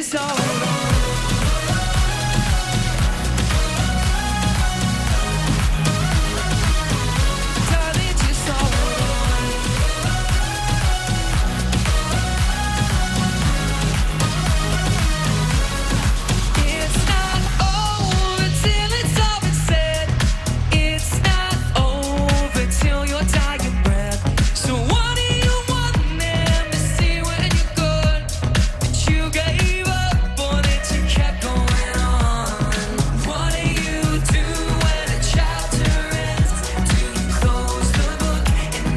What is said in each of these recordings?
just hold on. Darling, just hold on. It's not over till it's all been said. It's not over till your dying breath. So what do you want them to see when you're good? That you gave up or that you kept going on? What do you do when a chapter ends? Do you close the book and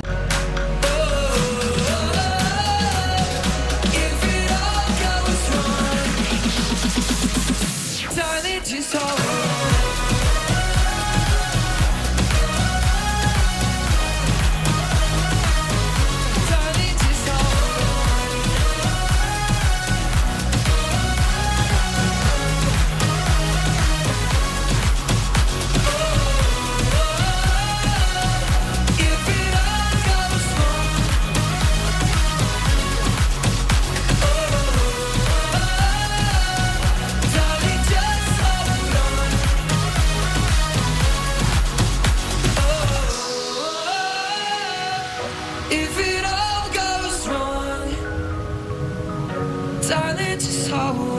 if it all goes wrong, darling, just hold on. Darling, just hold on. If it all goes wrong, darling, just hold on. If it all goes wrong, darling, just hold